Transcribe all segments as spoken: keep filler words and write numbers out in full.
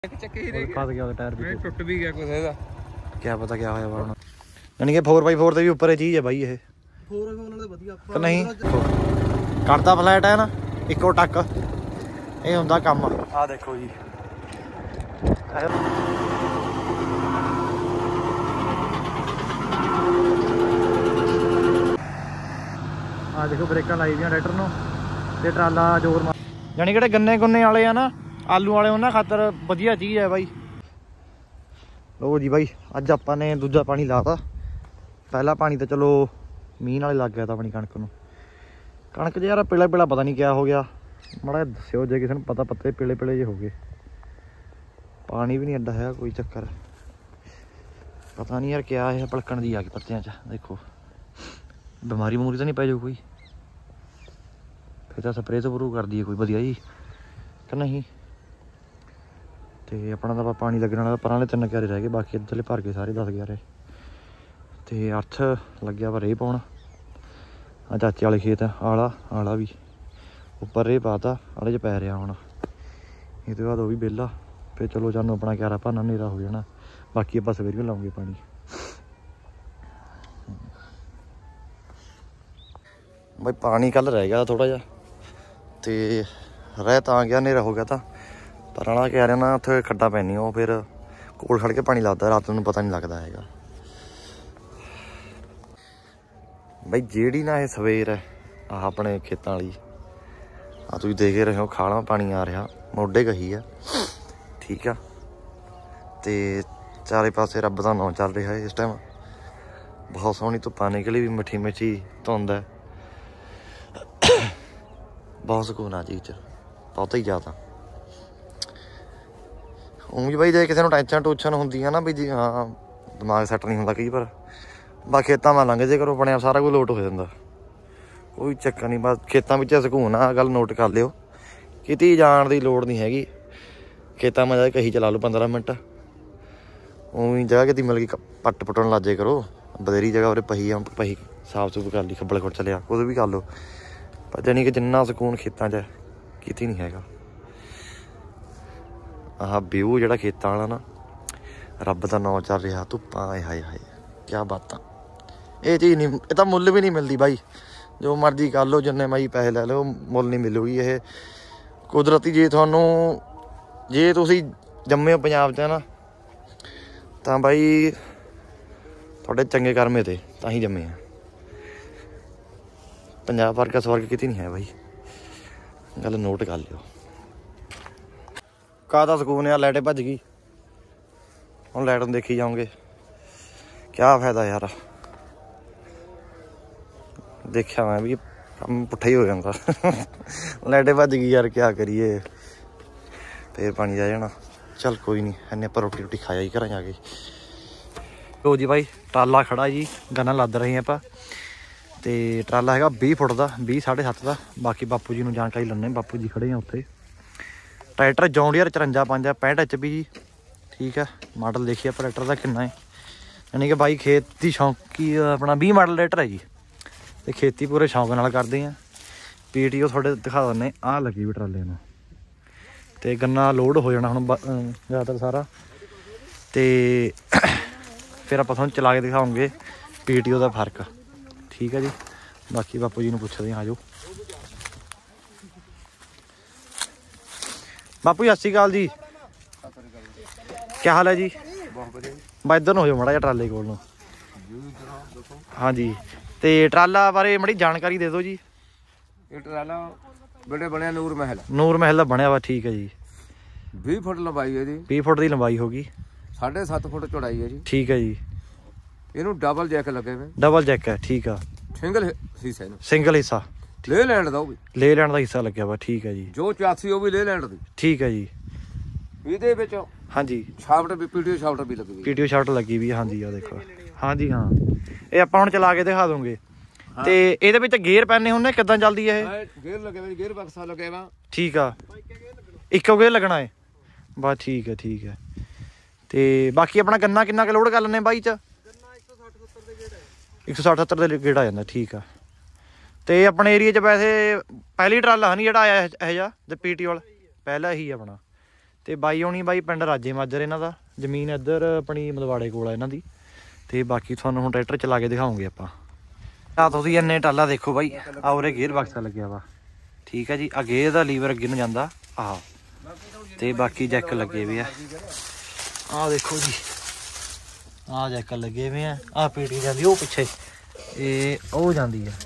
फस गया टायर भी टुट भी गया कुछ ਇਹਦਾ क्या पता क्या होया ਵਾ ਹੁਣ ਯਾਨੀ ਕਿ फोर बाई फोर ਤੇ ਵੀ ਉੱਪਰ ਇਹ ਚੀਜ਼ ਹੈ ਬਾਈ ਇਹ फोर बाई फोर ਨਾਲ ਵਧੀਆ ਕਿ ਨਹੀਂ ਕਰਦਾ ਫਲੈਟ ਹੈ ਨਾ ਇੱਕੋ ਟੱਕ ਇਹ ਹੁੰਦਾ ਕੰਮ ਆ ਦੇਖੋ ਜੀ ਆ ਦੇਖੋ ਬ੍ਰੇਕਾਂ ਲਾਈ ਦੀਆਂ ਟਰੈਕਟਰ ਨੂੰ ਤੇ ਟਰਾਲਾ ਜ਼ੋਰ ਮਾਰ ਯਾਨੀ ਕਿਹੜੇ ਗੰਨੇ ਗੁੰਨੇ ਵਾਲੇ ਆ ਨਾ ਆਲੂ वाले उन्होंने खातर वधिया चीज़ है भाई। लो जी भाई अज ਆਪਾਂ ने दूजा पानी लाता पहला पानी तो चलो मीह नाल लग गया था अपनी कणक नूं कणक च यार पीला पीला पता नहीं क्या हो गया माड़ा दस्यो जे किसी ने पता पत्ते पीले पीले जे हो गए पानी भी नहीं अड्डा है कोई चक्कर पता नहीं यार क्या है पलकन दी आ गई पत्तियां च देखो बीमारी बमूरी तो नहीं पै जाऊ कोई फिर तो स्प्रे स्प्रू कर दी कोई वधिया जी कि नहीं ਤੇ ਆਪਣਾ ਤਾਂ ਪਾਣੀ ਲੱਗਣ ਵਾਲਾ ਪਰਾਂ ਵਾਲੇ ਤਿੰਨ ਕਿਆਰੇ ਰਹਿ ਗਏ ਬਾਕੀ ਇੱਧਰਲੇ ਭਰ ਕੇ ਸਾਰੇ ਦਸ ਗਿਆਰੇ ਤੇ ਅਰਥ ਲੱਗਿਆ ਵਾ ਰੇਹ ਪਾਉਣ ਆ ਚਾਚੇ ਵਾਲੇ ਖੇਤ ਆਲਾ ਆਲਾ ਵੀ ਉੱਪਰ ਰੇਹ ਪਾਤਾ ਆਲੇ 'ਚ ਪੈ ਰਿਹਾ ਹੁਣ ਇਹ ਤੋਂ ਬਾਅਦ ਉਹ ਵੀ ਵਿਹਲਾ ਫਿਰ ਚਲੋ ਸਾਨੂੰ ਆਪਣਾ ਕਿਆਰਾ ਭਰਨਾ ਹਨੇਰਾ ਹੋ ਜਾਣਾ ਬਾਕੀ ਆਪਾਂ ਸਵੇਰੇ ਲਾਉਂਗੇ ਪਾਣੀ ਬਈ ਪਾਣੀ ਕੱਲ ਰਹਿ ਗਿਆ ਥੋੜਾ ਜਿਹਾ ਤੇ ਰਹਿ ਤਾਂ ਗਿਆ ਹਨੇਰਾ ਹੋ ਗਿਆ ਤਾਂ पर वाला कह रहा ना उत्थे खड्डा पैनी वो फिर कोल खड़ के पानी लगता रात नूं पता नहीं लगता है बई जेड़ी ना ये सवेर है आह अपने खेतों वाली आ तुसीं देख रहे हो खाला पानी आ रहा मोढे कही है ठीक है तो चारे पासे रब का नाम चल रहा है इस टाइम बहुत सोहनी धुप्पां निकली भी मिठी मिठी धुंद है बहुत सुकून आ चीज़ च बहुत ही ज़्यादा ਉਂਝ ਬਈ ਜੇ ਕਿਸੇ ਨੂੰ ਟੈਨਸ਼ਨ ਟੂਸ਼ਨ ਹੁੰਦੀ ਆ ਨਾ ਵੀ ਜੀ ਹਾਂ ਦਿਮਾਗ ਸੈੱਟ ਨਹੀਂ ਹੁੰਦਾ ਕਈ ਵਾਰ ਬਸ ਖੇਤਾਂ ਵੱਲ ਲੰਘ ਜੇ ਕਰੋ ਬਣਿਆ ਸਾਰਾ ਕੁਝ ਲੋਟ ਹੋ ਜਾਂਦਾ ਕੋਈ ਚੱਕਰ ਨਹੀਂ ਬਸ ਖੇਤਾਂ ਵਿੱਚ ਸਕੂਨ ਆ ਗੱਲ ਨੋਟ ਕਰ ਲਿਓ ਕਿਤੇ ਜਾਣ ਦੀ ਲੋੜ ਨਹੀਂ ਹੈਗੀ ਖੇਤਾਂ ਮੈਂ ਜਾ ਕੇ ਕਹੀ ਚਲਾ ਲਓ ਪੰਦਰਾਂ ਮਿੰਟ ਉਵੇਂ ਜਗ੍ਹਾ ਕਿਤੇ ਮਿਲ ਗਈ ਪੱਟ ਪੁੱਟਣ ਲੱਗ ਜੇ ਕਰੋ ਬਥੇਰੀ ਜਗ੍ਹਾ ਉਰੇ ਪਹੀ ਆ ਪਹੀ ਸਾਫ਼ ਸੁਫ ਕਰ ਲਈ ਖੱਬਲ ਖੁਰ ਚਲਿਆ ਉਦੋਂ ਵੀ ਕਰ ਲਓ ਪਰ ਜਾਣੀ ਕਿ ਜਿੰਨਾ ਸਕੂਨ ਖੇਤਾਂ 'ਚ ਕਿਤੇ ਨਹੀਂ ਹੈਗਾ आह व्यू जो खेतों वाला ना रब का नाम चल रहा धुप्पा आए हाए हाए क्या बात ये चीज़ नहीं ये तो मुल भी नहीं मिलती भाई जो मर्जी कर लो जिन्ने मई पैसे लै लो मुल नहीं मिलूगी ये कुदरती जे थानू जे तुसी जम्मे हो पंजाब च ना तो भाई थोड़े चंगे कर्मे थे तां ही जम्मे पंजाब वर्गा स्वर्ग किते नहीं है भाई गल नोट कर लियो काहदा सकून यार लाइटें भज गई हम लाइट देखी जाओगे क्या फायदा यार देखा मैं भी कम पुट्ठा ही हो जाता लाइटें भज गई यार क्या करिए फिर पानी आ जाना चल कोई नहीं इन्ने पर रोटी रोटी खाया ही घर जाके लो जी भाई ट्राला खड़ा जी गन्ना लद रहे हैं आप तो ट्राला है बीस फुट का बीस साढ़े सत्त का बाकी बापू जी को जानकारी लैने बापू जी खड़े हैं उत्थे ट्रैक्टर जॉन्डियर चरंजा पाँच है पैंठ एच पी जी ठीक है मॉडल देखिए आप ट्रैक्टर का कितना है यानी कि भाई खेत की शौकी अपना बीस मॉडल ट्रैक्टर है जी तो खेती पूरे शौक नाल करते हैं पी टी ओ थोड़े दिखा देने आ लगी भी ट्राले में तो गन्ना लोड हो जाना हम ज़्यादातर सारा तो फिर आप थोड़ा चला के दिखाओगे पी टी ओ का फर्क ठीक है जी बाकी बापू जी ने पूछते हैं आ जाओ बापू सत श्री अकाल जी क्या हाल है जी मैं इधर हो जाओ माड़ा जिहा ट्राले कोल हाँ जी तो ट्राला बारे माड़ी जानकारी दे दो जी ये ट्राला बड़े बने नूर महल नूर महल का बनया वा ठीक है जी बीस फुट लंबाई है जी बीस फुट की लंबाई होगी साढ़े सत्त फुट चौड़ाई है जी ठीक है जी इनू डबल जैक लगे हुए डबल जैक है ठीक है सिंगल हिस्सा है सिंगल हिस्सा ले लैंड दा भी ले लैंड का हिस्सा लग्या वा ठीक है जी जो चौरासी वो भी ले लैंड दी ठीक है जी ਇਹਦੇ ਵਿੱਚ हाँ जी ਸ਼ਾਫਟ ਵੀ ਪੀਟੀਓ ਸ਼ਾਫਟ ਵੀ ਲੱਗੀ पीटीओ शाफ्ट लगी भी हाँ जी आ देखो हाँ जी हाँ ये ਆਪਾਂ ਹੁਣ ਚਲਾ ਕੇ ਦਿਖਾ ਦੋਗੇ ਤੇ ਇਹਦੇ ਵਿੱਚ ਗੇਅਰ ਪੈਣੇ ਹੁੰਦੇ ਕਿੱਦਾਂ ਚੱਲਦੀ ਹੈ ਇਹ ਗੇਅਰ ਲੱਗੇ ਹੋਏ ਗੇਅਰ ਬਕਸਾ ਲੱਗੇ ਵਾ ਠੀਕ ਆ ਇੱਕੋ ਗੇਅਰ ਲੱਗਣਾ ਹੈ ਬਸ ਠੀਕ ਹੈ ਠੀਕ ਹੈ ਤੇ ਬਾਕੀ ਆਪਣਾ ਗੰਨਾ ਕਿੰਨਾ ਕੁ ਲੋਡ ਕਰ ਲੈਣੇ ਬਾਈ ਚ ਗੰਨਾ ਇੱਕ ਸੌ ਸੱਠ ਸੱਤਰ ਦੇ ਗੇੜ ਹੈ ਇੱਕ ਸੌ ਸੱਠ ਸੱਤਰ ਦੇ ਗੇੜ ਆ ਜਾਂਦਾ ਠੀਕ ਆ ਤੇ ਆਪਣੇ ਏਰੀਆ 'ਚ ਵੈਸੇ ਪਹਿਲੀ ਟਰਾਲਾ ਨਹੀਂ ਜਿਹੜਾ ਆਇਆ ਇਹ ਜਿਹਾ ਤੇ ਪੀਟੀ ਵਾਲਾ ਪਹਿਲਾ ਹੀ ਆਪਣਾ ਤੇ ਬਾਈ ਹੋਣੀ ਬਾਈ ਪਿੰਡ ਰਾਜੇ ਮਾਜਰ ਇਹਨਾਂ ਦਾ, ਜ਼ਮੀਨ ਇੱਧਰ ਆਪਣੀ ਮਲਵਾੜੇ ਕੋਲ ਆ ਇਹਨਾਂ ਦੀ। ਤੇ ਬਾਕੀ ਤੁਹਾਨੂੰ ਹੁਣ ਟਰੈਕਟਰ ਚਲਾ ਕੇ ਦਿਖਾਉਂਗੇ ਆਪਾਂ। ਆ ਤੁਸੀਂ ਇੰਨੇ ਟਾਲਾ ਦੇਖੋ ਬਾਈ, ਆ ਉਰੇ ਗੇਅਰ ਬਕਸਾ ਲੱਗਿਆ ਵਾ, ਠੀਕ ਹੈ ਜੀ। ਆ ਗੇਅਰ ਦਾ ਲੀਵਰ ਅੱਗੇ ਨੂੰ ਜਾਂਦਾ ਆਹ, ਤੇ ਬਾਕੀ ਜੈਕ ਲੱਗੇ ਵੀ ਆ, ਆਹ ਦੇਖੋ ਜੀ ਆਹ ਜੈਕ ਲੱਗੇ ਵੇ ਆ। ਆਹ ਪੀਟੀ ਜਾਂਦੀ ਉਹ ਪਿੱਛੇ, ਇਹ ਉਹ ਜਾਂਦੀ ਆ,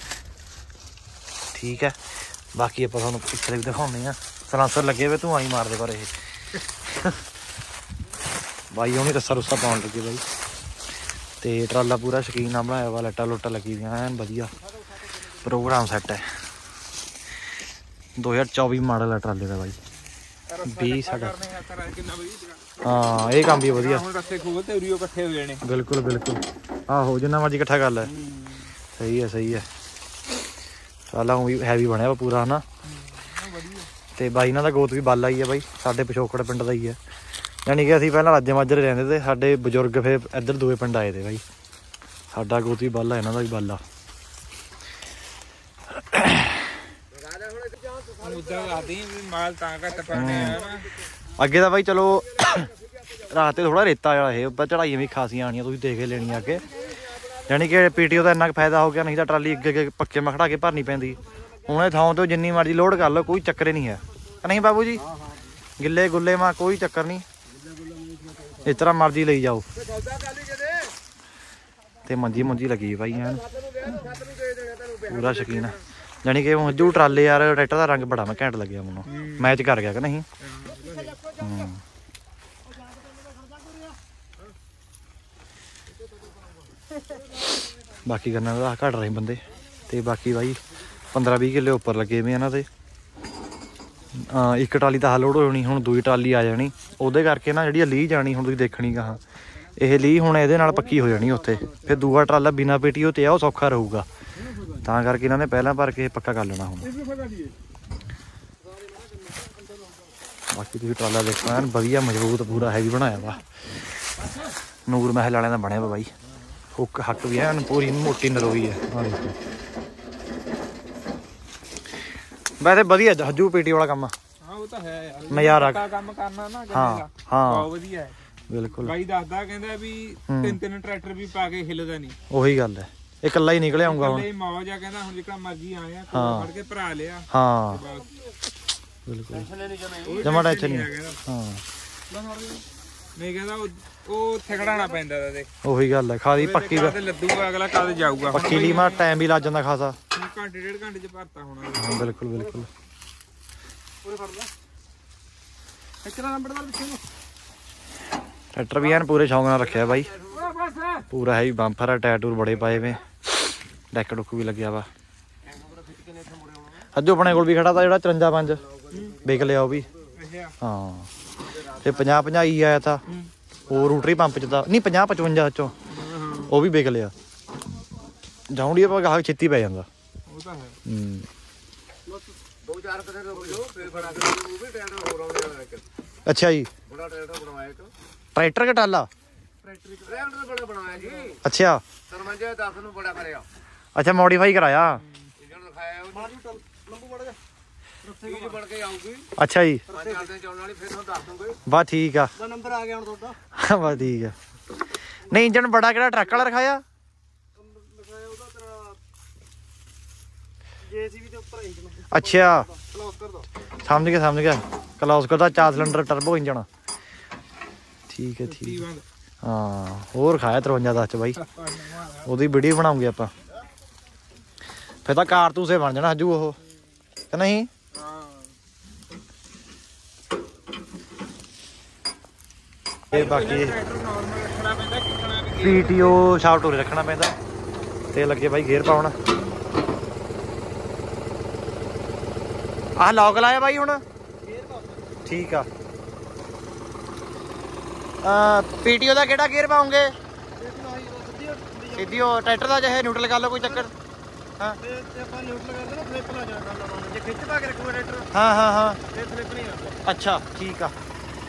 ਠੀਕ ਹੈ। ਬਾਕੀ ਆਪਾਂ ਤੁਹਾਨੂੰ ਪਿੱਛੇ ਵੀ ਦਿਖਾਉਂਦੇ ਆ, ਸਲਾਂਸਰ ਲੱਗੇ ਵੇ ਤੂੰ ਆਈ ਮਾਰਦੇ ਪਰ ਇਹ ਬਾਈ ਉਹਨੇ ਰੱਸਾ ਰੁੱਸਾ ਪਾਉਣ ਲੱਗੇ ਬਾਈ। ਤੇ ਟਰਾਲਾ ਪੂਰਾ ਸ਼ੌਕੀਨ ਨਾਲ ਬਣਾਇਆ ਵਾ, ਲੱਟਾਂ ਲੁੱਟਾਂ ਲੱਗੀ ਦੀਆਂ ਐਨ ਵਧੀਆ, ਪ੍ਰੋਗਰਾਮ ਸੈੱਟ ਹੈ। ਦੋ ਹਜ਼ਾਰ ਚੌਵੀ ਮਾਡਲ ਹੈ ਟਰਾਲੇ ਦਾ ਬਾਈ, ਵੀਹ ਸਾਡਾ। ਹਾਂ ਇਹ ਕੰਮ ਵੀ ਵਧੀਆ, ਬਿਲਕੁਲ ਬਿਲਕੁਲ। ਆਹੋ ਜਿੰਨਾ ਮਰਜੀ ਇਕੱਠਾ ਕਰ ਲੈ, ਸਹੀ ਹੈ ਸਹੀ ਹੈ। ਟਰਾਲਾ ਵੀ ਹੈਵੀ ਬਣਿਆ ਵਾ ਪੂਰਾ ਹਨਾ। ਤੇ ਬਾਈ ਇਹਨਾਂ ਦਾ ਗੋਤ ਵੀ ਬਾਲਾ ਹੀ ਹੈ ਬਾਈ, ਸਾਡੇ ਪਿਛੋਕੜ ਪਿੰਡ ਦਾ ਹੀ ਹੈ। ਯਾਨੀ ਕਿ ਅਸੀਂ ਪਹਿਲਾਂ ਰਾਜੇ ਮਾਜਰੇ ਰਹਿੰਦੇ ਤੇ, ਸਾਡੇ ਬਜ਼ੁਰਗ ਫਿਰ ਇੱਧਰ ਦੂਏ ਪਿੰਡ ਆਏ ਤੇ ਬਾਈ। ਸਾਡਾ ਗੋਤ ਵੀ ਬਾਲਾ, ਇਹਨਾਂ ਦਾ ਵੀ ਬਾਲਾ। ਅੱਗੇ ਤਾਂ ਬਾਈ ਚਲੋ ਰਾਤ ਤੇ ਥੋੜਾ ਰੇਤਾ ਵਾਲਾ ਇਹ, ਉੱਪਰ ਚੜਾਈਆਂ ਵੀ ਖਾਸੀਆਂ ਆਣੀਆਂ, ਤੁਸੀਂ ਦੇਖ ਕੇ ਲੈਣੀਆਂ ਅੱਗੇ। ਯਾਨੀ ਕਿ ਪੀਟੀਓ ਦਾ ਇੰਨਾ ਕੁ ਫਾਇਦਾ ਹੋ ਗਿਆ, ਨਹੀਂ ਤਾਂ ਟਰਾਲੀ ਅੱਗੇ ਅੱਗੇ ਪੱਕੇ ਮੈਂ ਖੜਾ ਕੇ ਭਰਨੀ ਪੈਂਦੀ। ਹੁਣ ਇਹ ਥਾਂ ਤੋਂ ਜਿੰਨੀ ਮਰਜ਼ੀ ਲੋਡ ਕਰ ਲਓ, ਕੋਈ ਚੱਕਰ ਨਹੀਂ ਹੈ ਨਹੀਂ ਬਾਬੂ ਜੀ। ਗਿੱਲੇ ਗੁੱਲੇ ਮਾ ਕੋਈ ਚੱਕਰ ਨਹੀਂ, ਇਸ ਤਰ੍ਹਾਂ ਮਰਜ਼ੀ ਲਈ ਜਾਓ। ਤੇ ਮੰਜੀ ਮੁੰਜੀ ਲੱਗੀ ਭਾਈ ਐਨ ਪੂਰਾ ਸ਼ੌਕੀਨ ਹੈ। ਜਾਣੀ ਕਿ ਹਜੂ ਟਰਾਲੇ ਯਾਰ ਟਰੈਕਟਰ ਦਾ ਰੰਗ ਬੜਾ ਮੈਂ ਘੈਂਟ ਲੱਗਿਆ ਮੈਨੂੰ, ਮੈਚ ਕਰ ਗਿਆ ਕਿ ਨਹੀਂ। ਬਾਕੀ ਗੰਨਾ ਦਾ ਘੱਟ ਰਹੇ ਬੰਦੇ। ਤੇ ਬਾਕੀ ਬਾਈ ਪੰਦਰਾਂ ਵੀਹ ਕਿੱਲੇ ਉੱਪਰ ਲੱਗੇ ਵੇ ਇਹਨਾਂ ਦੇ। ਇੱਕ ਟਰਾਲੀ ਤਾਂ ਲੋਡ ਹੋ ਜਾਣੀ, ਹੁਣ ਦੂਜੀ ਟਰਾਲੀ ਆ ਜਾਣੀ। ਉਹਦੇ ਕਰਕੇ ਨਾ ਜਿਹੜੀ ਲੀਹ ਜਾਣੀ ਹੁਣ ਤੁਸੀਂ ਦੇਖਣੀ ਕਹਾਂ, ਇਹ ਲੀਹ ਹੁਣ ਇਹਦੇ ਨਾਲ ਪੱਕੀ ਹੋ ਜਾਣੀ ਉੱਥੇ। ਫਿਰ ਦੂਆ ਟਰਾਲਾ ਬਿਨਾਂ ਪੀਟੀਓ ਤੇ ਆ ਉਹ ਸੌਖਾ ਰਹੂਗਾ, ਤਾਂ ਕਰਕੇ ਇਹਨਾਂ ਨੇ ਪਹਿਲਾਂ ਭਰ ਕੇ ਪੱਕਾ ਕਰ ਲੈਣਾ ਹੁਣ। ਬਾਕੀ ਤੁਸੀਂ ਟਰਾਲਾ ਦੇਖੋ ਐਨ ਵਧੀਆ ਮਜ਼ਬੂਤ ਪੂਰਾ ਹੈਵੀ ਬਣਾਇਆ ਵਾ, ਨੂਰ ਮਹਿਲ ਵਾਲਿਆਂ ਦਾ ਬਣਿਆ ਵਾ ਬਾਈ। ਹੁੱਕ ਹੱਕ ਵੀ ਐਨ ਪੂਰੀ ਮੋਟੀ ਨਰੋਈ ਹੈ। ਆਹ ਦੇਖੋ ਵੈਸੇ ਵਧੀਆ ਹਜੂ ਪੀਟੀ ਵਾਲਾ ਕੰਮ। ਹਾਂ ਉਹ ਤਾਂ ਹੈ ਯਾਰ, ਨਜ਼ਾਰਾ ਕੰਮ ਕਰਨਾ ਨਾ ਹਾਂ ਹਾਂ ਬਹੁਤ ਵਧੀਆ ਹੈ ਬਿਲਕੁਲ। ਬਾਈ ਦੱਸਦਾ ਕਹਿੰਦਾ ਵੀ ਤਿੰਨ ਤਿੰਨ ਟਰੈਕਟਰ ਵੀ ਪਾ ਕੇ ਹਿੱਲਦਾ ਨਹੀਂ। ਉਹੀ ਗੱਲ ਹੈ, ਇਹ ਇਕੱਲਾ ਹੀ ਨਿਕਲ ਆਊਗਾ ਹੁਣ। ਮੌਜ ਆ ਕਹਿੰਦਾ, ਹੁਣ ਜਿਹੜਾ ਮਰਜੀ ਆਇਆ ਫੜ ਕੇ ਭਰਾ ਲਿਆ। ਹਾਂ ਬਿਲਕੁਲ ਜਮਾ ਟੈਨਸ਼ਨ ਨਹੀਂ। ਹਾਂ ਨਹੀਂ ਕਹਿੰਦਾ ਉਹ ਉੱਥੇ ਖੜਾਣਾ ਪੈਂਦਾ ਤੇ ਉਹੀ ਗੱਲ ਹੈ, ਖਾਦੀ ਪੱਕੀ ਤੇ ਲੱਦੂਗਾ ਅਗਲਾ ਕਦ ਜਾਊਗਾ। ਪੱਕੀ ਲਈ ਮਾ ਟਾਈਮ ਵੀ ਲੱਗ ਜਾਂਦਾ ਖਾਸਾ, ਘੰਟੇ ਡੇਢ ਘੰਟੇ ਚ ਭਰਤਾ ਹੋਣਾ। ਹਾਂ ਬਿਲਕੁਲ ਬਿਲਕੁਲ। ਟਰੈਕਟਰ ਵੀ ਐਨ ਪੂਰੇ ਸ਼ੌਂਕ ਨਾਲ ਰੱਖਿਆ ਬਾਈ, ਪੂਰਾ ਹੈ ਬੰਪਰ ਆ, ਟਾਇਰ ਟੂਰ ਬੜੇ ਪਾਏ ਵੇ, ਡੈਕ ਡੁੱਕ ਵੀ ਲੱਗਿਆ ਵਾ। ਅੱਜ ਆਪਣੇ ਕੋਲ ਵੀ ਖੜਾ ਤਾ ਜਿਹੜਾ ਚੁਰੰਜਾ ਪੰਜ ਵਿਕ ਲਿਆ ਉਹ ਵੀ। ਹਾਂ ਤੇ ਪੰਜਾਹ ਪੰਜਾਹ ਹੀ ਆਇਆ ਤਾਂ ਉਹ ਰੂਟਰੀ ਪੰਪ ਚ ਤਾਂ ਨਹੀਂ, ਪੰਜਾਹ ਪਚਵੰਜਾ ਚੋਂ ਉਹ ਵੀ ਵਿਕ ਲਿਆ। ਜਾਉਂਡੀ ਆਪਾਂ ਗਾਹਕ ਛੇਤੀ ਪੈ ਜਾਂਦਾ। ਹੂੰ ਅੱਛਾ ਜੀ, ਟਰੈਕਟਰ ਕਿ ਟਾਲਾ? ਅੱਛਾ ਅੱਛਾ ਮੋਡੀਫਾਈ ਕਰਾਇਆ। ਅੱਛਾ ਜੀ ਬਸ ਠੀਕ ਆ, ਨੰਬਰ ਆ ਗਿਆ ਹੁਣ ਤੁਹਾਡਾ। ਬਸ ਠੀਕ ਆ। ਨਹੀਂ ਇੰਜਣ ਬੜਾ ਕਿਹੜਾ ਟਰੱਕ ਵਾਲਾ ਰਖਾਇਆ? ਅੱਛਾ ਸਮਝ ਗਿਆ ਸਮਝ ਗਿਆ, ਕਲੌਸਕਰ ਦਾ ਚਾਰ ਸਿਲੰਡਰ ਟਰਬੋ ਇੰਜਣ। ਠੀਕ ਹੈ ਠੀਕ ਹੈ। ਹਾਂ ਹੋਰ ਖਾਇਆ ਤਰਵੰਜਾ ਦਸ ਚ ਬਾਈ, ਉਹਦੀ ਵੀਡੀਓ ਬਣਾਉਂਗੇ ਆਪਾਂ। ਫਿਰ ਤਾਂ ਕਾਰਤੂਸੇ ਬਣ ਜਾਣਾ ਹਜੂ ਉਹ ਕਿ ਨਹੀਂ। ਤੇ ਬਾਕੀ ਪੀਟੀਓ ਸ਼ਾਫਟ ਉਰੇ ਰੱਖਣਾ ਪੈਂਦਾ ਤੇ ਲੱਗੇ ਬਾਈ ਗੇਅਰ ਪਾਉਣ। ਆਹ ਲੌਕ ਲਾਇਆ ਬਾਈ ਹੁਣ ਠੀਕ ਆ। ਪੀਟੀਓ ਦਾ ਕਿਹੜਾ ਗੇਅਰ ਪਾਉਂਗੇ? ਸਿੱਧੀ ਉਹ ਟਰੈਕਟਰ ਦਾ ਚਾਹੇ ਨਿਊਟਰਲ ਕਰ ਲਓ, ਕੋਈ ਚੱਕਰ। ਹਾਂ ਹਾਂ ਹਾਂ ਹਾਂ ਅੱਛਾ ਠੀਕ ਆ।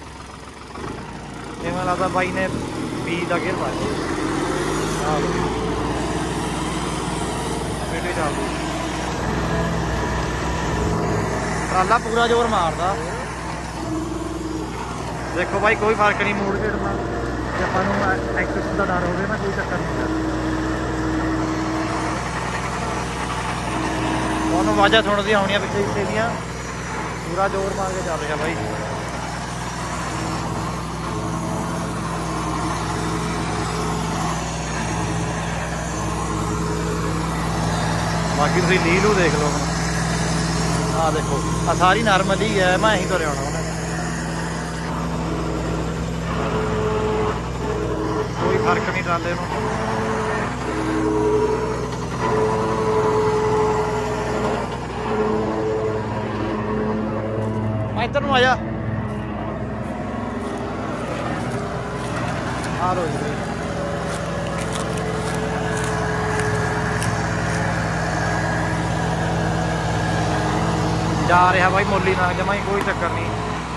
ਇਹ ਮੈਨੂੰ ਲੱਗਦਾ ਬਾਈ ਨੇ ਬੀ ਦਾ ਗੇਅਰ ਪਾਇਆ। ਟਰਾਲਾ ਪੂਰਾ ਜ਼ੋਰ ਮਾਰਦਾ। ਦੇਖੋ ਬਾਈ ਕੋਈ ਫਰਕ ਨਹੀਂ ਮੂਡ ਛੇੜਨਾ ਜੇ ਆਪਾਂ ਨੂੰ ਐਕਸੀਡੈਂਟ ਦਾ ਡਰ ਹੋਵੇ ਨਾ ਕੋਈ ਚੱਕਰ ਨਹੀਂ ਉਹਨੂੰ ਆਵਾਜ਼ਾਂ ਸੁਣਦੀਆਂ ਹੋਣੀਆਂ ਪਿੱਛੇ ਪਿੱਛੇ ਦੀਆਂ ਪੂਰਾ ਜ਼ੋਰ ਮਾਰ ਕੇ ਚੱਲ ਰਿਹਾ ਬਾਈ ਬਾਕੀ ਤੁਸੀਂ ਲੀ ਲੂ ਦੇਖ ਲਓ ਆਹ ਦੇਖੋ ਆ ਸਾਰੀ ਨਾਰਮਲ ਹੀ ਹੈ ਮੈਂ ਇਹੀ ਤੁਰਿਆ ਆਉਣਾ ਉਹਨਾਂ ਕੋਈ ਫਰਕ ਨਹੀਂ ਟਰਾਲੇ ਨੂੰ ਇੱਧਰ ਨੂੰ ਆ ਜਾ ਆ ਲੋ ਜੀ ਜਾ ਰਿਹਾ ਬਾਈ ਮੋਲੀ ਨਾਲ ਜਮਾਂ ਹੀ ਕੋਈ ਚੱਕਰ ਨਹੀਂ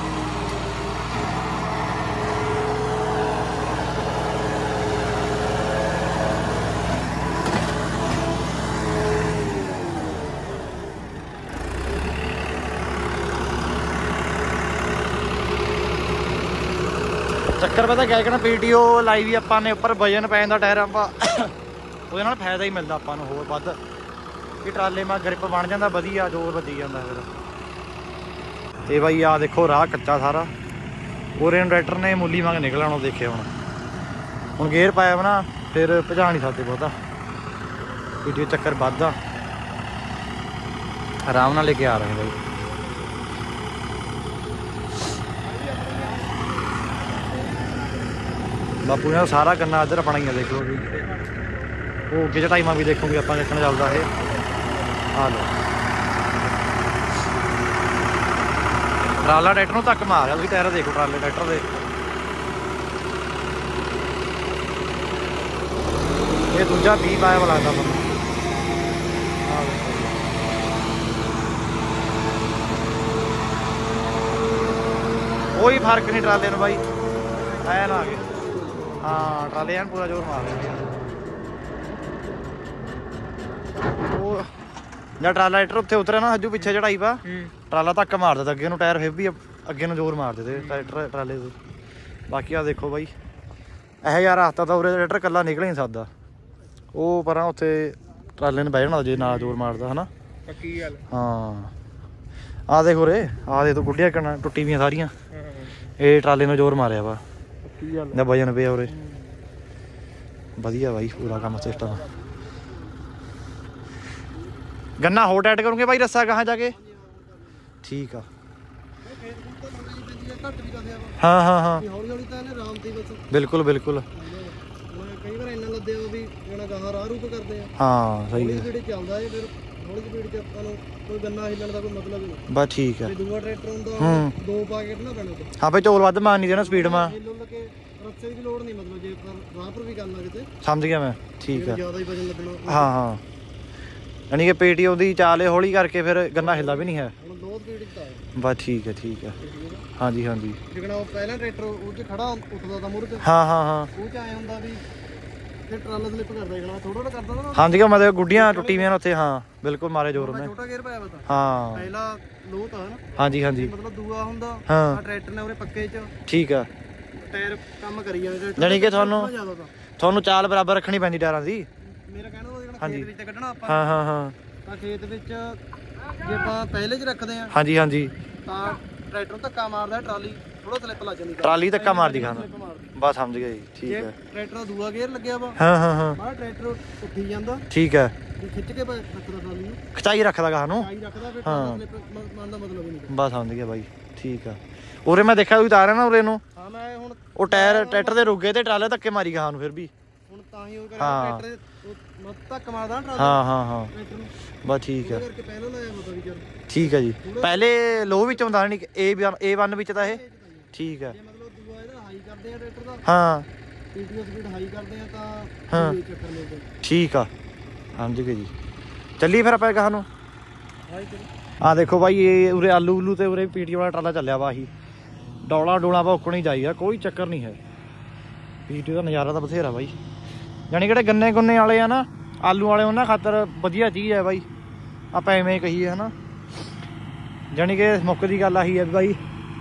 ਚੱਕਰ ਪਤਾ ਕਿਆ ਕਹਿਣਾ ਪੀਟੀਓ ਲਾਈ ਵੀ ਆਪਾਂ ਨੇ ਉੱਪਰ ਵਜਨ ਪੈ ਜਾਂਦਾ ਟਾਇਰ ਆਪਾਂ ਉਹਦੇ ਨਾਲ ਫਾਇਦਾ ਹੀ ਮਿਲਦਾ ਆਪਾਂ ਨੂੰ ਹੋਰ ਵੱਧ ਕਿ ਟਰਾਲੇ ਮਾ ਗ੍ਰਿਪ ਬਣ ਜਾਂਦਾ ਵਧੀਆ ਜ਼ੋਰ ਵੱਜੀ ਜਾਂਦਾ ਫਿਰ ਤੇ ਬਾਈ ਆ ਦੇਖੋ ਰਾਹ ਕੱਚਾ ਸਾਰਾ ਉਹਰੇ ਟਰੈਕਟਰ ਨੇ ਮੂਲੀ ਵਾਂਗ ਨਿਕਲ ਆਉਣਾ ਦੇਖਿਆ ਹੁਣ ਹੁਣ ਗੇਅਰ ਪਾਇਆ ਵਾ ਨਾ ਫਿਰ ਭਜਾ ਨਹੀਂ ਸਕਦੇ ਬਹੁਤਾ ਪੀਟੀਓ ਚੱਕਰ ਵੱਧਦਾ ਆਰਾਮ ਨਾਲ ਲੈ ਕੇ ਆ ਰਹੇ ਬਾਈ ਬਾਪੂ ਨੇ ਸਾਰਾ ਗੰਨਾ ਇੱਧਰ ਆਪਣਾ ਹੀ ਆ ਦੇਖੋ ਵੀ ਉਹ ਅੱਗੇ ਟਾਈਮਾਂ ਵੀ ਦੇਖੋਗੇ ਆਪਾਂ ਦੇਖਣ ਚੱਲਦਾ ਇਹ ਆ ਲਓ ਟਰਾਲਾ ਟਰੈਕਟਰ ਨੂੰ ਧੱਕ ਮਾਰ ਰਿਹਾ ਤੁਸੀਂ ਟਾਇਰ ਦੇਖੋ ਟਰਾਲੇ ਟਰੈਕਟਰ ਦੇ ਇਹ ਦੂਜਾ ਵੀਹ ਪਾਇਆ ਵਾ ਲੱਗਦਾ ਮੈਨੂੰ ਕੋਈ ਫਰਕ ਨਹੀਂ ਟਰਾਲੇ ਨੂੰ ਬਾਈ ਐ ਨਾ ਆ ਗਏ ਹਾਂ ਟਰਾਲੇ ਐਨ ਪੂਰਾ ਜ਼ੋਰ ਮਾਰ ਰਿਹਾ ਉਹ ਜਾਂ ਟਰਾਲਾ ਟਰੈਕਟਰ ਉੱਥੇ ਉਤਰਿਆ ਨਾ ਹਜੂ ਪਿੱਛੇ ਚੜਾਈ ਪਾ ਟਰਾਲਾ ਧੱਕਾ ਮਾਰ ਦਿੱਤਾ ਅੱਗੇ ਨੂੰ ਟਾਇਰ ਫਿਰ ਵੀ ਅੱਗੇ ਨੂੰ ਜ਼ੋਰ ਮਾਰ ਦਿੱਤੇ ਟਰੈਕਟਰ ਟਰਾਲੇ ਦੇ ਬਾਕੀ ਆ ਦੇਖੋ ਬਾਈ ਇਹੋ ਜਿਹਾ ਰਸਤਾ ਤਾਂ ਉਰੇ ਟਰੈਕਟਰ ਇਕੱਲਾ ਨਿਕਲ ਨਹੀਂ ਸਕਦਾ ਉਹ ਪਰਾਂ ਉੱਥੇ ਟਰਾਲੇ ਨੂੰ ਬਹਿ ਜਾਣਾ ਜੇ ਨਾਲ ਜ਼ੋਰ ਮਾਰਦਾ ਹਨਾ ਪੱਕੀ ਗੱਲ ਹਾਂ ਆ ਦੇਖ ਉਰੇ ਆ ਦੇ ਤੂੰ ਗੁੱਡੀਆਂ ਕਣਾ ਟੁੱਟੀ ਵੀਆਂ ਸਾਰੀਆਂ ਇਹ ਟਰਾਲੇ ਨੂੰ ਜ਼ੋਰ ਮਾਰਿਆ ਵਾ ਜਾਂ ਵਜਨ ਪਿਆ ਉਰੇ ਵਧੀਆ ਬਾਈ ਪੂਰਾ ਕੰਮ ਸਿਸਟਮ ਗੰਨਾ ਹੋਰ ਟਾਈਟ ਕਰੂੰਗੇ ਬਾਈ ਰੱਸਾ ਕਹਾਂ ਜਾ ਕੇ ਠੀਕ ਆ ਹਾਂ ਹਾਂ ਹਾਂ ਹੌਲੀ ਹੌਲੀ ਤਾਂ ਇਹਨੇ ਆਰਾਮ ਤੇ ਬਸ ਬਿਲਕੁਲ ਬਿਲਕੁਲ ਕਈ ਵਾਰ ਇੰਨਾ ਲੱਦੇ ਹੋ ਵੀ ਜਿਹੜਾ ਗਾਹਾਂ ਰਾਹ ਰੂਪ ਕਰਦੇ ਆ ਹਾਂ ਸਹੀ ਹੈ ਜਿਹੜੀ ਚੱਲਦਾ ਹੈ ਫਿਰ ਹੌਲੀ ਸਪੀਡ 'ਚ ਆਪਾਂ ਨੂੰ ਕੋਈ ਗੰਨਾ ਹਿੱਲਣ ਦਾ ਕੋਈ ਮਤਲਬ ਹੀ ਨਹੀਂ ਬਸ ਠੀਕ ਹੈ ਜੇ ਦੂਆ ਟਰੈਕਟਰ ਹੁੰਦਾ ਦੋ ਪਾ ਕੇ ਨਾ ਪੈਣਾ ਹਾਂ ਬਈ ਝੋਲ ਵੱਧ ਮਾਰ ਨਹੀਂ ਦੇਣਾ ਸਪੀਡ ਮਾ ਹਿੱਲਣ ਲੱਗੇ ਰੱਸੇ ਦੀ ਲੋੜ ਨਹੀਂ ਮਤਲਬ ਜੇ ਰਾਹ ਪਰ ਵੀ ਕਰਨਾ ਕਿਤੇ ਸਮਝ ਗਿਆ ਮੈਂ ਠੀਕ ਆ ਜ਼ਿਆਦਾ ਹੀ ਵਜਨ ਲੱਗਣਾ ਹਾਂ ਹਾਂ ਯਾਨੀ ਕਿ ਪੇਟੀ ਉਹਦੀ ਚਾਲੇ ਹੌਲੀ ਕਰਕੇ ਫਿਰ ਗੰਨਾ ਹਿੱਲਦਾ ਵੀ ਨਹੀਂ ਹੈ ਹੁਣ ਦੋ ਸਪੀਡ 'ਚ ਤਾਂ ਬਸ ਠੀਕ ਹੈ ਠੀਕ ਹੈ ਹਾਂਜੀ ਹਾਂਜੀ ਜਿਹੜਾ ਉਹ ਪਹਿਲਾਂ ਟਰੈਕਟਰ ਉਹ 'ਚ ਖੜਾ ਉੱਠਦਾ ਤਾਂ ਮੁੜ ਕੇ ਹਾਂ ਹਾਂ ਹਾਂ ਉਹ 'ਚ ਆਏ ਹੁੰਦਾ ਵੀ ਤੇ ਟਰਾਲਾ ਸਲਿੱਪ ਕਰਦਾ ਜਿਹੜਾ ਥੋੜਾ ਥੋੜਾ ਕਰਦਾ ਨਾ ਹਾਂਜੀ ਕਿ ਮਤਲਬ ਗੁੱਡੀਆਂ ਟੁੱਟੀ ਵੀਆਂ ਨੇ ਉੱਥੇ ਹਾਂ ਬਿਲਕੁਲ ਮਾਰੇ ਜ਼ੋਰ ਉਹਨੇ ਛੋਟਾ ਗੇਅਰ ਪਾਇਆ ਵਾ ਤਾਂ ਹਾਂ ਪਹਿਲਾ ਲੋ ਤਾਂ ਹਾਂਜੀ ਹਾਂਜੀ ਮਤਲਬ ਦੂਆ ਹੁੰਦਾ ਹਾਂ ਟਰੈਕਟਰ ਨੇ ਉਹਦੇ ਪੱਕੇ 'ਚ ਠੀਕ ਆ ਟਾਇਰ ਕੰਮ ਕਰੀ ਜਾਂਦੇ ਜਾਣੀ ਕਿ ਤੁਹਾਨੂੰ ਜ਼ਿਆਦਾ ਤਾਂ ਤੁਹਾਨੂੰ ਚਾਲ ਬਰਾਬਰ ਰੱਖਣੀ ਪੈਂਦੀ ਟਾਇਰਾਂ ਦੀ ਮੇਰਾ ਕਹਿਣਾ ਉਹ ਜਿਹੜਾ ਖੇਤ ਵਿੱਚ ਕੱਢਣਾ ਆਪਾਂ ਹਾਂ ਹਾਂ ਹਾਂ ਤਾਂ ਖੇਤ ਵਿੱਚ ਜੇ ਆਪਾਂ ਪਹਿਲੇ 'ਚ ਰੱਖਦੇ ਆ ਹਾਂਜੀ ਹਾਂਜੀ ਤਾਂ ਟਰੈਕਟਰ ਧੱਕਾ ਮਾਰਦਾ ਟਰਾਲੀ ਥੋੜਾ ਸਲਿੱਪ ਲੱਗ ਜਾਂਦੀ ਟਰਾਲੀ ਧੱਕਾ ਮਾਰਦੀ ਖਾਣਾ ਬਸ ਸਮਝ ਗਿਆ ਜੀ ਠੀਕ ਜੇ ਹੈ ਟਰੈਕਟਰ ਦਾ ਦੂਆ ਗੇਅਰ ਲੱਗਿਆ ਵਾ ਹਾਂ ਹਾਂ ਹਾਂ ਬਾਹਰ ਟਰੈਕਟਰ ਉੱਠੀ ਜਾਂਦਾ ਠੀਕ ਹੈ ਤੇ ਖਿੱਚ ਕੇ ਪਾ- ਰੱਖਦਾ ਟਰਾਲੀ ਨੂੰ ਖਚਾਈ ਰੱਖਦਾ ਗਾ ਨੂੰ ਆਈ ਰੱਖਦਾ ਫਿਰ ਟਰਾਲਾ ਸਲਿੱਪ ਮੰਨ ਦਾ ਮਤਲਬ ਹੀ ਨਹੀਂ ਬਸ ਸਮਝ ਗਿਆ ਬਾਈ ਠੀਕ ਆ ਉਰੇ ਮੈਂ ਦੇਖਿਆ ਤੁਸੀਂ ਤਾਰਿਆ ਨਾ ਉਰੇ ਨੂੰ ਹਾਂ ਮੈਂ ਹੁਣ ਉਹ ਟਾਇਰ ਟਰੈਕਟਰ ਦੇ ਰੁਕੇ ਤੇ ਟਰਾਲੇ ਧੱਕੇ ਮਾਰੀ ਗਾ ਨੂੰ ਫਿਰ ਵੀ ਹੁਣ ਤਾਂ ਹੀ ਉਹ ਹਾਂ। ਕਰਿਆ ਟਰੈਕਟਰ ਮਤ ਧੱਕ ਮਾਰਦਾ ਨਾ ਟਰਾਲੀ ਹਾਂ ਹਾਂ ਹਾਂ ਟਰੈਕਟਰ ਨੂੰ ਬਸ ਠੀਕ ਆ ਉਹਦੇ ਕਰਕੇ ਪਹਿਲਾਂ ਲਾਇਆ ਪਤਾ ਵੀ ਚੱਲ ਠੀਕ ਆ ਜੀ ਪਹਿਲੇ ਲੋ ਵਿੱਚ ਹੁੰਦਾ ਨਹੀਂ ਏ ਏ ਵਨ ਵਿੱਚ ਤਾਂ ਇਹ ਠੀਕ ਆ ਜੇ ਮਤਲਬ ਦੂਆ ਇਹਦਾ ਹਾਈ ਕਰਦੇ ਆ ਟਰੈਕਟਰ ਦਾ ਹਾਂ ਪੀਟੀਓ ਸਪੀਡ ਹਾਈ ਕਰਦੇ ਆ ਤਾਂ ਹਾਂ। ਕੋਈ ਚੱਕਰ ਨਹੀਂ ਹੁੰਦਾ ਠੀਕ ਆ ਸਮਝ ਗਏ ਜੀ ਚੱਲੀ ਫਿਰ ਆਪਾਂ ਕਹਾਂ ਨੂੰ ਹਾਈ ਤੇ ਆ ਦੇਖੋ ਬਾਈ ਇਹ ਉਰੇ ਆਲੂ ਉਲੂ ਤੇ ਉਰੇ ਪੀਟੀ ਵਾਲਾ ਟਰਾਲਾ ਚੱਲਿਆ ਵਾ ਆਹੀ ਡੋਲਾ ਡੋਲਾ ਭੌਕਣੀ ਜਾਈਆ ਕੋਈ ਚੱਕਰ ਨਹੀਂ ਹੈ ਪੀਟੀ ਦਾ ਨਜ਼ਾਰਾ ਤਾਂ ਬਥੇਰਾ ਬਾਈ ਜਾਣੀ ਕਿਹੜੇ ਗੰਨੇ ਗੁੰਨੇ ਵਾਲੇ ਆ ਨਾ ਆਲੂ ਵਾਲੇ ਉਹਨਾਂ ਖਾਤਰ ਵਧੀਆ ਚੀਜ਼ ਹੈ ਬਾਈ ਆਪਾਂ ਐਵੇਂ ਕਹੀਏ ਹਨਾ ਜਾਣੀ ਕਿ ਮੁੱਕ ਦੀ ਗੱਲ ਆਹੀ ਹੈ ਬਾਈ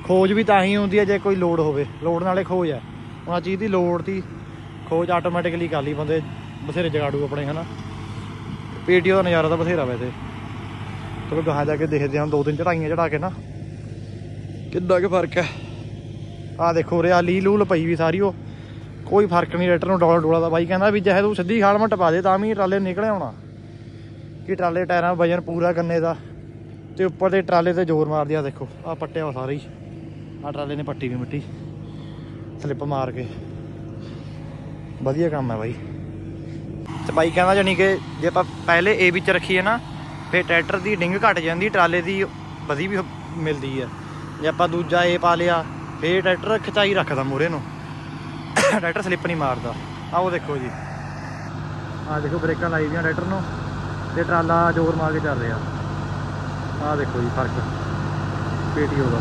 ਖੋਜ ਵੀ ਤਾਂ ਹੀ ਹੁੰਦੀ ਹੈ ਜੇ ਕੋਈ ਲੋੜ ਹੋਵੇ, ਲੋੜ ਨਾਲੇ ਖੋਜ ਹੈ। ਹੁਣ ਆਹ ਚੀਜ਼ ਦੀ ਲੋੜ ਤੀ, ਖੋਜ ਆਟੋਮੈਟਿਕਲੀ ਕਰ ਲਈ ਬੰਦੇ ਬਥੇਰੇ ਜਗਾੜੂ ਆਪਣੇ ਹੈ ਨਾ। ਪੀਟੀਓ ਦਾ ਨਜ਼ਾਰਾ ਤਾਂ ਬਥੇਰਾ ਵੈਸੇ। ਚਲੋ ਗਾਹਾਂ ਜਾ ਕੇ ਦੇਖਦੇ ਹਾਂ, ਦੋ ਤਿੰਨ ਚੜਾਈਆਂ ਚੜਾ ਕੇ ਨਾ ਕਿੱਦਾਂ ਕੁ ਫਰਕ ਹੈ। ਆਹ ਦੇਖੋ ਉਰੇ ਆ ਲੀ ਲੂਲ ਪਈ ਵੀ ਸਾਰੀ, ਉਹ ਕੋਈ ਫਰਕ ਨਹੀਂ ਟਰੈਕਟਰ ਨੂੰ ਡੋਲਾ ਡੋਲਾ ਦਾ। ਬਾਈ ਕਹਿੰਦਾ ਵੀ ਚਾਹੇ ਤੂੰ ਸਿੱਧੀ ਖਾਲ ਮਟ ਪਾ ਦੇ ਤਾਂ ਵੀ ਟਰਾਲੇ ਨਿਕਲੇ ਆਉਣਾ, ਕਿ ਟਰਾਲੇ ਟਾਇਰਾਂ ਵਜਨ ਪੂਰਾ ਗੰਨੇ ਦਾ, ਤੇ ਉੱਪਰ ਦੇ ਟਰਾਲੇ ਤੇ ਜ਼ੋਰ ਮਾਰਦੀ ਆ। ਦੇਖੋ ਆਹ ਪੱਟਿਆ ਵਾ ਸਾਰਾ ਹੀ, ਆਹ ਟਰਾਲੇ ਨੇ ਪੱਟੀ ਵੀ ਮਿੱਟੀ ਸਲਿੱਪ ਮਾਰ ਕੇ। ਵਧੀਆ ਕੰਮ ਹੈ ਬਾਈ। ਤੇ ਬਾਈ ਕਹਿੰਦਾ ਜਾਣੀ ਕਿ ਜੇ ਆਪਾਂ ਪਹਿਲੇ ਏ ਵਿੱਚ ਰੱਖੀਏ ਨਾ ਫਿਰ ਟਰੈਕਟਰ ਦੀ ਡਿੰਗ ਘੱਟ ਜਾਂਦੀ, ਟਰਾਲੇ ਦੀ ਵਧੀ ਵੀ ਮਿਲਦੀ ਹੈ। ਜੇ ਆਪਾਂ ਦੂਜਾ ਏ ਪਾ ਲਿਆ ਫਿਰ ਟਰੈਕਟਰ ਖਿਚਾਈ ਰੱਖਦਾ ਮੂਹਰੇ ਨੂੰ, ਟਰੈਕਟਰ ਸਲਿੱਪ ਨਹੀਂ ਮਾਰਦਾ। ਆਹ ਉਹ ਦੇਖੋ ਜੀ, ਆਹ ਦੇਖੋ ਬ੍ਰੇਕਾਂ ਲਾਈ ਦੀਆਂ ਟਰੈਕਟਰ ਨੂੰ ਤੇ ਟਰਾਲਾ ਜ਼ੋਰ ਮਾਰ ਕੇ ਚੱਲ ਰਿਹਾ। ਆਹ ਦੇਖੋ ਜੀ ਫਰਕ ਪੀਟੀਓ ਦਾ।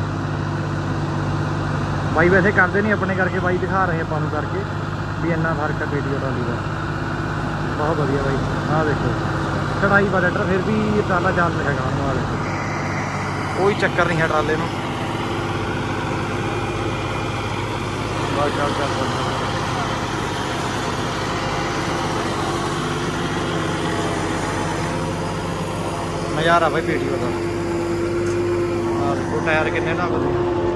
ਬਾਈ ਵੈਸੇ ਕਰਦੇ ਨਹੀਂ ਆਪਣੇ ਕਰਕੇ, ਬਾਈ ਦਿਖਾ ਰਹੇ ਆਪਾਂ ਨੂੰ ਕਰਕੇ ਵੀ ਇੰਨਾ ਫਰਕ ਹੈ ਪੀਟੀਓ ਟਰਾਲੀ ਦਾ। ਬਹੁਤ ਵਧੀਆ ਬਾਈ। ਆਹ ਦੇਖੋ ਚੜਾਈ ਵਾ ਟਰੈਕਟਰ, ਫਿਰ ਵੀ ਟਰਾਲਾ ਚੱਲ ਰਿਹਾ ਹੈਗਾ ਉਹਨੂੰ। ਆਹ ਦੇਖੋ ਕੋਈ ਚੱਕਰ ਨਹੀਂ ਹੈ ਟਰਾਲੇ ਨੂੰ। ਬਸ ਚੱਲ ਚੱਲ ਨਜ਼ਾਰਾ ਬਾਈ ਪੀਟੀਓ ਦਾ। ਆਹ ਦੇਖੋ ਟਾਇਰ ਕਿੰਨੇ ਨਾ ਬਦਲੇ।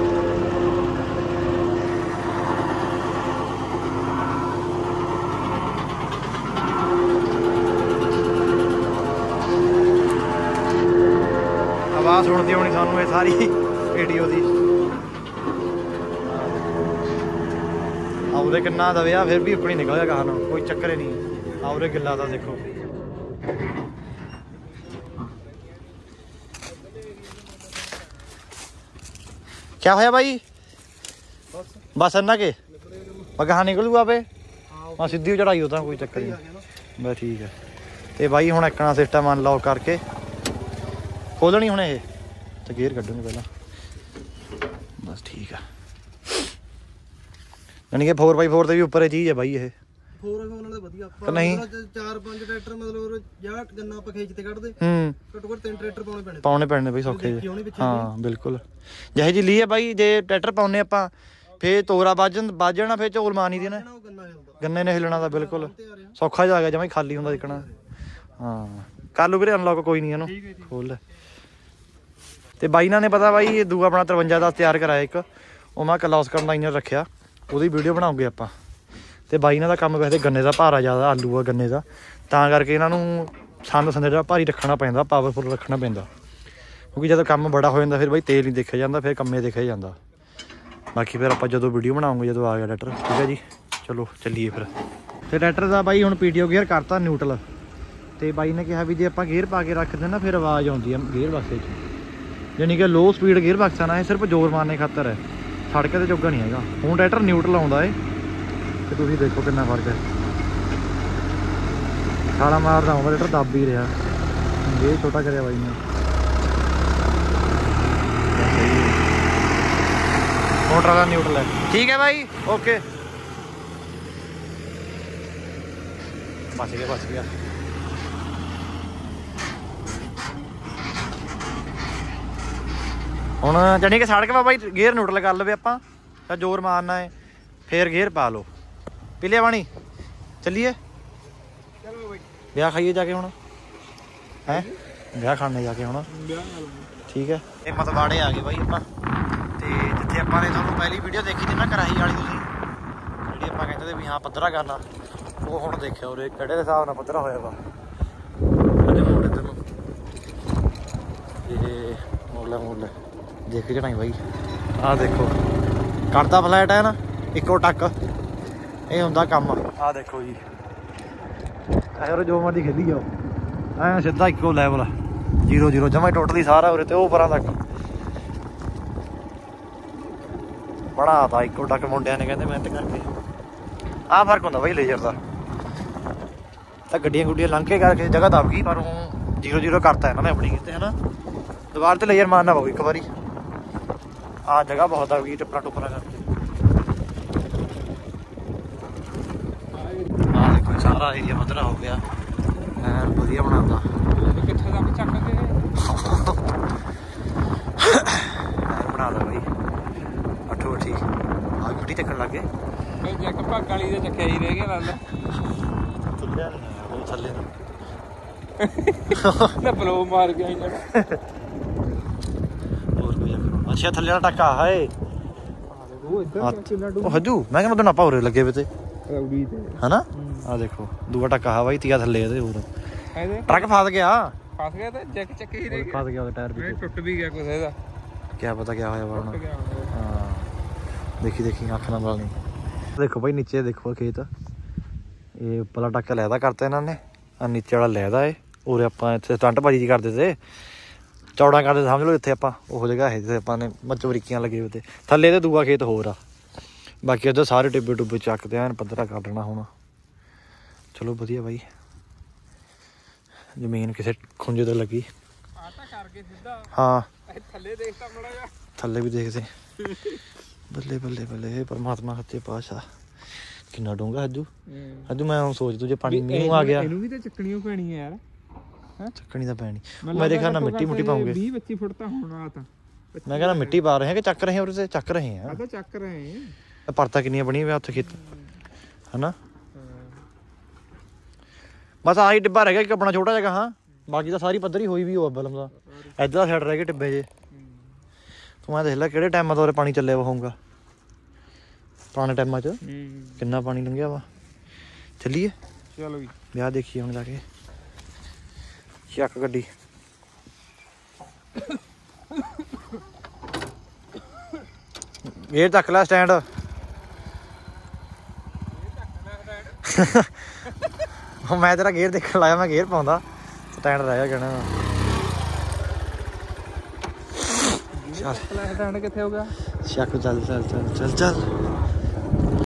ਆਵਾਜ਼ ਸੁਣਦੀ ਹੋਣੀ ਸਾਨੂੰ ਇਹ ਸਾਰੀ ਪੀਟੀਓ ਦੀ। ਆਉਰੇ ਕਿੰਨਾ ਦਵਿਆ ਫਿਰ ਵੀ ਉੱਪਰ ਹੀ ਨਿਕਲਿਆ ਗਾਹ ਨੂੰ, ਕੋਈ ਚੱਕਰ ਹੀ ਨਹੀਂ। ਆਉਰੇ ਗਿੱਲਾ ਦਾ ਦੇਖੋ। क्या होया भाई? बस अन्ना के गਾਹਾਂ निकलूगा पे हाँ सीधी चढ़ाई होता कोई चक्कर नहीं। बस ठीक है। तो भाई हुण इकना सिस्टम अनलॉक करके खोलनी हुण ये तो गेयर कड्डूंगे पहला। बस ठीक है। यानी कि फोर बाई फोर से भी उपर चीज़ है भाई ये फोर बाई फोर ਵਧੀਆ ਨਹੀਂ ਚਾਰ ਪੰਜ ਟਰੈਕਟਰ ਮਤਲਬ ਜਾਂ ਗੰਨਾ ਆਪਾਂ ਖੇਚ ਤੇ ਕੱਢਦੇ ਹੂੰ ਘੱਟੋ ਘੱਟ ਤਿੰਨ ਟਰੈਕਟਰ ਪਾਉਣੇ ਪੈਣੇ ਪਾਉਣੇ ਪੈਣੇ ਬਈ ਸੌਖੇ ਜਿਹੇ। ਹਾਂ ਬਿਲਕੁਲ ਜਿਹੇ ਜੀ ਲਈ ਹੈ ਬਾਈ। ਜੇ ਟਰੈਕਟਰ ਪਾਉਨੇ ਆਪਾਂ ਫੇਰ ਤੋਰਾ ਵੱਜਣ ਵੱਜ ਜਾਣਾ, ਫੇਰ ਝੋਲ ਮਾਰਨੀ ਦੀ ਨਾ ਗੰਨੇ ਨੇ ਹਿਲਣਾ ਦਾ ਬਿਲਕੁਲ ਸੌਖਾ ਜਿਹਾ ਆ ਗਿਆ, ਜਮਾਂ ਹੀ ਖਾਲੀ ਹੁੰਦਾ ਦਿਖਣਾ। ਹਾਂ ਕਰ ਲੂ ਵੀਰੇ ਅਨਲੌਕ, ਕੋਈ ਨਹੀਂ ਇਹਨੂੰ ਖੋਲ ਲੈ। ਤੇ ਬਾਈ ਇਹਨਾਂ ਨੇ ਪਤਾ ਬਾਈ ਦੂਆ ਆਪਣਾ ਤਰਵੰਜਾ ਦਸ ਤਿਆਰ ਕਰਾਇਆ ਇੱਕ, ਉਹ ਮੈਂ ਕਲੌਸ ਕਰਨ ਦਾ ਇੰਜਨ ਰੱਖਿਆ, ਉਹਦੀ ਵੀਡੀਓ ਬਣਾਉਂਗੇ ਆਪਾਂ। ਤੇ ਬਾਈ ਇਹਨਾਂ ਦਾ ਕੰਮ ਵੈਸੇ ਗੰਨੇ ਦਾ ਭਾਰਾ ਜ਼ਿਆਦਾ, ਆਲੂ ਆ ਗੰਨੇ ਦਾ, ਤਾਂ ਕਰਕੇ ਇਹਨਾਂ ਨੂੰ ਸੰਦ ਸੰਦੇ ਜਿਹੜਾ ਭਾਰੀ ਰੱਖਣਾ ਪੈਂਦਾ, ਪਾਵਰਫੁੱਲ ਰੱਖਣਾ ਪੈਂਦਾ, ਕਿਉਂਕਿ ਜਦੋਂ ਕੰਮ ਬੜਾ ਹੋ ਜਾਂਦਾ ਫਿਰ ਬਾਈ ਤੇਲ ਨਹੀਂ ਦੇਖਿਆ ਜਾਂਦਾ, ਫਿਰ ਕੰਮੇ ਦੇਖਿਆ ਜਾਂਦਾ। ਬਾਕੀ ਫਿਰ ਆਪਾਂ ਜਦੋਂ ਵੀਡੀਓ ਬਣਾਉਂਗੇ ਜਦੋਂ ਆ ਗਿਆ ਟਰੈਕਟਰ। ਠੀਕ ਹੈ ਜੀ, ਚਲੋ ਚੱਲੀਏ ਫਿਰ। ਤੇ ਟਰੈਕਟਰ ਦਾ ਬਾਈ ਹੁਣ ਪੀਟੀਓ ਗੇਅਰ ਕਰਤਾ ਨਿਊਟਰਲ। ਤੇ ਬਾਈ ਨੇ ਕਿਹਾ ਵੀ ਜੇ ਆਪਾਂ ਗੇਅਰ ਪਾ ਕੇ ਰੱਖਦੇ ਨਾ ਫਿਰ ਆਵਾਜ਼ ਆਉਂਦੀ ਆ ਗੇਅਰ ਬਕਸੇ 'ਚ, ਯਾਨੀ ਕਿ ਲੋ ਸਪੀਡ ਗੇਅਰ ਬਕਸਾ ਨਾ ਇਹ ਸਿਰਫ ਜ਼ੋਰ ਮਾਰਨੇ ਖਾਤਰ ਹੈ, ਸੜਕ ਤੇ ਜੋਗਾ ਨਹੀਂ ਹੈਗਾ। ਹੁਣ ਟਰੈਕਟਰ ਨਿਊਟਰਲ ਆਉਂਦਾ ਏ ਤੇ ਤੁਸੀਂ ਦੇਖੋ ਕਿੰਨਾ ਫਰਕ ਹੈ। ਸਾਰਾ ਮਾਰਦਾ ਆਉਂਦਾ ਟਰੈਕਟਰ, ਦੱਬ ਹੀ ਰਿਹਾ। ਇਹ ਛੋਟਾ ਕਰਿਆ ਬਾਈ ਨੇ। मोटर वाला न्यूट्रल है। ठीक है भाई, ओके। बच गया बच गया। ਹੁਣ ਜਾਨੀ ਕਿ ਸੜਕ ਵਾ ਬਾਈ ਗੇਅਰ ਨਿਊਟਰਲ ਕਰ ਲਵੇ ਆਪਾਂ ਤਾਂ ਜ਼ੋਰ ਮਾਰਨਾ ਹੈ, ਫੇਰ ਗੇਅਰ ਪਾ ਲਓ। ਪੀ ਲਿਆ ਪਾਣੀ, ਚੱਲੀਏ ਚਲੋ ਬਾਈ। ਵਿਆਹ ਖਾਈਏ ਜਾ ਕੇ ਹੁਣ, ਹੈ ਵਿਆਹ ਖਾਣੇ ਜਾ ਕੇ ਹੁਣ। ਠੀਕ ਹੈ, ਇਹ ਮਤਵਾੜੇ ਆ ਗਏ ਬਾਈ ਆਪਾਂ। ਤੇ ਜਿੱਥੇ ਆਪਾਂ ਨੇ ਤੁਹਾਨੂੰ ਪਹਿਲੀ ਵੀਡੀਓ ਦੇਖੀ ਸੀ ਨਾ ਕਰਾਹੀ ਵਾਲੀ, ਤੁਸੀਂ ਜਿਹੜੀ ਆਪਾਂ ਕਹਿੰਦੇ ਤੇ ਵੀ ਹਾਂ ਪੱਧਰਾ ਕਰਨਾ, ਉਹ ਹੁਣ ਦੇਖਿਓ ਉਰੇ ਕਿਹੜੇ ਦੇ ਹਿਸਾਬ ਨਾਲ ਪੱਧਰਾ ਹੋਇਆ ਵਾ। ਅਜੇ ਮੋੜ ਇੱਧਰ ਨੂੰ ਇਹ ਮੋੜ ਲੈ ਮੋੜ ਲੈ ਦੇਖ ਜਣਾਈ ਬਾਈ। ਆਹ ਦੇਖੋ ਕਰਦਾ ਫਲੈਟ ਹੈ ਨਾ ਇੱਕੋ ਟੱਕ, ਇਹ ਹੁੰਦਾ ਕੰਮ। ਆਹ ਦੇਖੋ ਜੀ ਐ ਜੋ ਮਰਜ਼ੀ ਖੇਡੀ ਜਾਓ, ਐ ਸਿੱਧਾ ਇੱਕੋ ਲੈਵਲ ਜੀਰੋ ਜੀਰੋ ਜਮਾ ਟੋਟਲੀ ਸਾਰਾ ਉਰੇ ਤੇ ਉਹ ਪਰਾਂ ਤੱਕ ਬੜਾ ਤਾ ਇੱਕੋ ਟੱਕ। ਮੁੰਡਿਆਂ ਨੇ ਕਹਿੰਦੇ ਮਿਹਨਤ ਕਰਕੇ ਆਹ ਫਰਕ ਹੁੰਦਾ ਬਾਈ ਲੇਜ਼ਰ ਦਾ। ਤਾਂ ਗੱਡੀਆਂ ਗੁੱਡੀਆਂ ਲੰਘ ਕੇ ਕਰਕੇ ਜਗ੍ਹਾ ਦਬ ਗਈ, ਪਰ ਉਹ ਜੀਰੋ ਜੀਰੋ ਕਰਤਾ ਇਹਨਾਂ ਨੇ ਆਪਣੀ ਕਿਤੇ, ਹੈ ਨਾ। ਦੁਬਾਰਾ ਤੇ ਲੇਜ਼ਰ ਮਾਰਨਾ ਪਊ ਇੱਕ ਵਾਰੀ। ਆਹ ਜਗ੍ਹਾ ਬਹੁਤ ਦਬ ਗਈ ਟਿੱਪਰਾ ਟੁੱਪਰਾ ਕਰਕੇ। ਆਹ ਦੇਖੋ ਸਾਰਾ ਏਰੀਆ ਪੱਧਰਾ ਹੋ ਗਿਆ, ਐਨ ਵਧੀਆ ਬਣਾਉਂਦਾ। ਕਿੱਥੇ ਦਾ ਚੱਕ ਕੇ ਬਣਾ ਦਾ ਬਾਈ। ਗੱਡੀ ਚੱਕਣ ਲੱਗ ਗਏ। ਇਹ ਜੱਕ ਭਾਗ ਵਾਲੀ ਦੇ ਚੱਕਿਆ ਹੀ ਰਹਿ ਗਿਆ ਲੱਗਦਾ। ਚੱਲਿਆ ਨਹੀਂ ਉਹ ਥੱਲੇ ਨੂੰ ਨਾ ਬਲੋ ਮਾਰ ਗਿਆ ਇਹਨਾਂ ਹੋਰ ਕੋਈ ਚੱਕਰ। ਅੱਛਾ ਥੱਲੇ ਵਾਲਾ ਟੱਕਾ ਹਾਏ ਉਹ ਇੱਧਰ ਕਿੰਨਾ ਡੂ ਉਹ ਹਜੂ ਮੈਂ ਕਹਿੰਦਾ ਦੋਨਾਂ ਪਾਉਰੇ ਲੱਗੇ ਵੇ ਤੇ ਰੌੜੀ ਤੇ ਹਨਾ। ਆ ਦੇਖੋ ਦੂਆ ਟੱਕਾ ਆ ਬਾਈ ਤੀਆ ਥੱਲੇ ਇਹਦੇ ਹੋਰ ਇਹਦੇ ਟਰੱਕ ਫਸ ਗਿਆ ਫਸ ਗਿਆ ਤਾਂ ਜੱਕ ਚੱਕੇ ਹੀ ਰਹਿ ਗਿਆ। ਫਸ ਗਿਆ ਉਹਦਾ ਟਾਇਰ ਇਹ ਵੀ ਟੁੱਟ ਵੀ ਗਿਆ ਕੁਛ ਇਹਦਾ ਕਿਆ ਪਤਾ ਕਿਆ ਹੋਇਆ ਵਾ ਟੁੱਟ ਹੁਣ। ਗਿਆ ਹੋਣਾ। ਹਾਂ ਦੇਖੀ ਦੇਖੀ ਅੱਖ ਨਾਲ ਨਹੀਂ ਦੇਖੋ ਭਾਈ ਨੀਚੇ ਦੇਖੋ ਖੇਤ ਇਹ ਉੱਪਰਲਾ ਟੱਕਾ ਲੈਦਾ ਕਰਤਾ ਇਹਨਾਂ ਨੇ ਆ ਨੀਚੇ ਵਾਲਾ ਲੈਦਾ ਏ ਉਰੇ ਆਪਾਂ ਇੱਥੇ ਸਟੰਟ ਬਾਜੀ ਜੀ ਕਰਦੇ ਤੇ ਚੌੜਾ ਕਰਦੇ ਸਮਝ ਲਓ ਇੱਥੇ ਆਪਾਂ ਉਹ ਜਗ੍ਹਾ ਹੈ ਜਿੱਥੇ ਆਪਾਂ ਨੇ ਮੱਚ ਬਰੀਕੀਆਂ ਲੱਗੇ ਹੋਏ ਤੇ ਥੱਲੇ ਤੇ ਦੂਆ ਖੇਤ ਹੋਰ ਆ ਬਾਕੀ ਉੱਧਰ ਸਾਰੇ ਟਿੱਬੇ ਟੁੱਬੇ ਚੱਕਦੇ ਐਨ ਪੱਧਰਾ ਕਰ ਲੈਣਾ ਹੁਣ। ਚਲੋ ਵਧੀਆ ਬਾਈ ਜ਼ਮੀਨ ਕਿਸੇ ਖੁੰਝੇ ਤੇ ਲੱਗੀ। ਆ ਤਾਂ ਕਰ ਗਏ ਸਿੱਧਾ ਹਾਂ ਥੱਲੇ ਦੇਖ ਤਾਂ ਮੜਾ ਜਾ ਥੱਲੇ ਵੀ ਦੇਖਦੇ ਬੱਲੇ ਬੱਲੇ ਬੱਲੇ ਪਰਮਾਤਮਾ ਸੱਚੇ ਪਾਤਸ਼ਾਹ ਕਿੰਨਾ ਡੂੰਘਾ ਹੱਜੂ ਹੱਜੂ ਮੈਂ ਹੁਣ ਸੋਚ ਤੂੰ ਜੇ ਪਾਣੀ ਮੀਂਹ ਆ ਗਿਆ ਇਹਨੂੰ ਵੀ ਤਾਂ ਚੱਕਣੀ ਪੈਣੀ ਹੈ ਯਾਰ ਚੱਕਣੀ ਤਾਂ ਪੈਣੀ ਮੇਰੇ ਖਿਆਲ ਨਾਲ ਮਿੱਟੀ ਮੁੱਟੀ ਪਾਉਂਗੇ ਵੀਹ ਪੱਚੀ ਫੁੱਟ ਤਾਂ ਹੋਣਾ ਤਾਂ ਮੈਂ ਕਹਿੰਦਾ ਮਿੱਟੀ ਪਾ ਰਹੇ ਆ ਕਿ ਚੱਕ ਰਹੇ ਆ ਉਰੇ ਤੇ ਚੱਕ ਰਹੇ ਆ ਆ ਤਾਂ ਚੱਕ ਰਹੇ ਆ ਪਰਤਾਂ ਕਿੰਨੀਆਂ ਬਣੀਆਂ ਹੋਈਆਂ ਉੱਥੇ ਖੇਤ ਹਨਾ। ਬਸ ਆਹੀ ਡਿੱਬਾ ਰਹਿ ਗਿਆ ਕਿ ਆਪਣਾ ਛੋਟਾ ਜਿਹਾ ਹਾਂ ਬਾਕੀ ਤਾਂ ਸਾਰੀ ਪੱਧਰੀ ਹੋਈ ਵੀ ਉਹ ਬਲਮ ਦਾ ਇੱਧਰ ਸਾਈਡ ਰਹਿ ਗਏ ਟਿੱਬੇ ਜੇ ਤੂੰ ਐ ਦੇਖ ਲੈ ਕਿਹੜੇ ਟਾਈਮਾਂ ਤੋਂ ਉਰੇ ਪਾਣੀ ਚੱਲਿਆ ਵਾ ਹੋਊਗਾ ਪੁਰਾਣੇ ਟਾਈਮਾਂ 'ਚ ਕਿੰਨਾ ਪਾਣੀ ਲੰਘਿਆ ਵਾ। ਚੱਲੀਏ ਚਲੋ ਵੀ ਵਿਆਹ ਦੇਖੀਏ ਹੁਣ ਜਾ ਕੇ ਚੱਕ ਗੱਡੀ ਗੇਰ ਚੱਕ ਲੈ ਸਟੈਂਡ ਮੈਂ ਤੇਰਾ ਗੇਰ ਦੇਖਣ ਲਾਇਆ ਮੈਂ ਗੇਰ ਪਾਉਂਦਾ ਸਟੈਂਡ ਰਹਿ ਗਿਆ ਕਹਿਣਾ ਚੱਲ ਸਟੈਂਡ ਕਿੱਥੇ ਹੋ ਗਿਆ ਚੱਕ ਚੱਲ ਚੱਲ ਚੱਲ ਚੱਲ ਚੱਲ